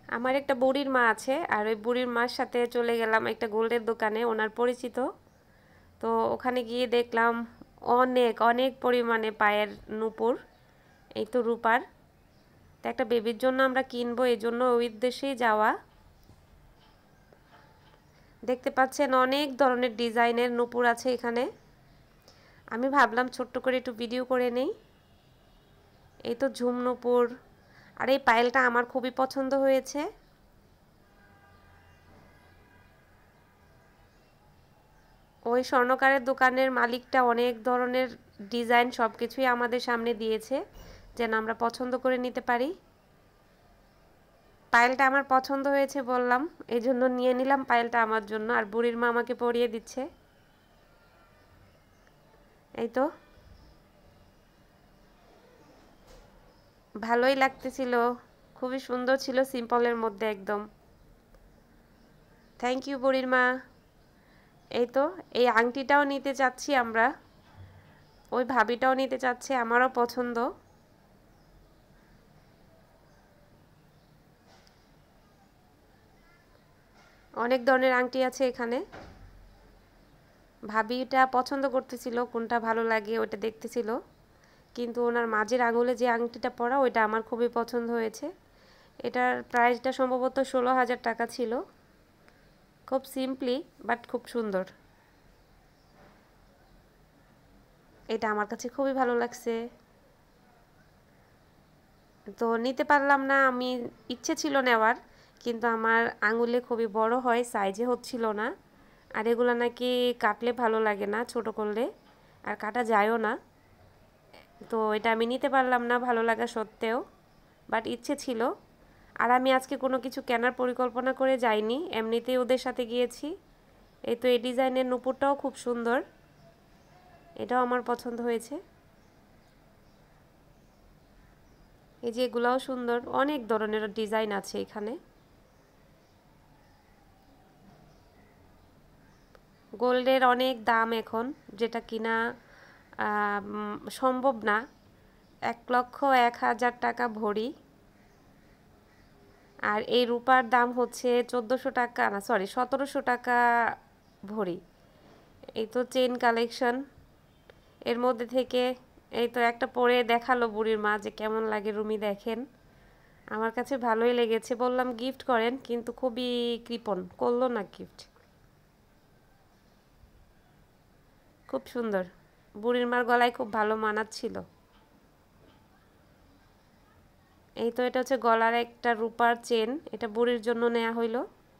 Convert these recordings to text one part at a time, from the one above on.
আমার একটা বুড়ির মা আছে, আর ওই বুড়ির মার সাথে চলে গেলাম একটা গোল্ডের দোকানে, ওনার পরিচিত। তো ওখানে গিয়ে দেখলাম অনেক অনেক পরিমাণে পায়ের নূপুর, এই তো রূপার। তো একটা বেবির জন্য আমরা কিনবো, এই জন্য ওই উদ্দেশ্যেই যাওয়া। দেখতে পাচ্ছেন অনেক ধরনের ডিজাইনের নূপুর আছে এখানে। আমি ভাবলাম ছোট্ট করে একটু ভিডিও করে নেই। এই তো ঝুম নূপুর, আর এই পায়েলটা আমার খুবই পছন্দ হয়েছে। ওই স্বর্ণকারের দোকানের মালিকটা অনেক ধরনের ডিজাইন সব কিছুই আমাদের সামনে দিয়েছে, যেন আমরা পছন্দ করে নিতে পারি। পায়েলটা আমার পছন্দ হয়েছে বললাম, এই জন্য নিয়ে নিলাম পায়েলটা আমার জন্য, আর বুড়ির মা আমাকে পরিয়ে দিচ্ছে। এই তো ভালোই লাগতেছিল, খুবই সুন্দর ছিল, সিম্পলের মধ্যে একদম। থ্যাংক ইউ বুড়ির মা। এই তো এই আংটিটাও নিতে চাচ্ছি আমরা, ওই ভাবিটাও নিতে চাচ্ছে, আমারও পছন্দ। অনেক ধরনের আংটি আছে এখানে। ভাবিটা পছন্দ করতেছিল কোনটা ভালো লাগে ওটা দেখতেছিল, কিন্তু ওনার মাঝের আঙুলে যে আংটিটা পরা ওইটা আমার খুবই পছন্দ হয়েছে। এটার প্রাইসটা সম্ভবত 16,000 টাকা ছিল। খুব সিম্পলি বাট খুব সুন্দর, এটা আমার কাছে খুবই ভালো লাগছে। তো নিতে পারলাম না, আমি ইচ্ছে ছিল নেওয়ার, কিন্তু আমার আঙুলে খুবই বড় হয়, সাইজে হচ্ছিল না। আর এগুলো নাকি কাটলে ভালো লাগে না, ছোট করলে, আর কাটা যায়ও না। তো এটা আমি নিতে পারলাম না ভালো লাগা সত্ত্বেও, বাট ইচ্ছে ছিল। আর আমি আজকে কোনো কিছু কেনার পরিকল্পনা করে যাইনি, এমনিতেই ওদের সাথে গিয়েছি। এই তো এই ডিজাইনের নুপুরটাও খুব সুন্দর, এটাও আমার পছন্দ হয়েছে। এই যে এগুলাও সুন্দর, অনেক ধরনের ডিজাইন আছে এখানে। গোল্ডের অনেক দাম এখন, যেটা কিনা সম্ভব না। 1,01,000 টাকা ভরি। আর এই রূপার দাম হচ্ছে 1400 টাকা, না সরি 1700 টাকা ভরি। এই তো চেন কালেকশন, এর মধ্যে থেকে এই তো একটা পরে দেখালো বুড়ির মা যে কেমন লাগে রুমি, দেখেন আমার কাছে ভালোই লেগেছে। বললাম গিফট করেন, কিন্তু খুবই কৃপণ করলো না গিফট। খুব সুন্দর, বুড়ির মার গলায় খুব ভালো মানাচ্ছিল। এই তো এটা হচ্ছে গলার একটা রূপার চেন, এটা বুড়ির জন্য নেওয়া হইলো।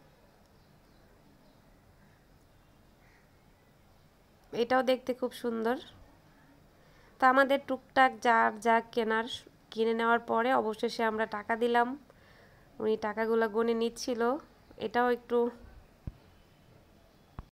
এটাও দেখতে খুব সুন্দর। তা আমাদের টুকটাক যার যা কেনার কিনে নেওয়ার পরে অবশেষে আমরা টাকা দিলাম, উনি টাকাগুলো গুনে নিচ্ছিল। এটাও একটু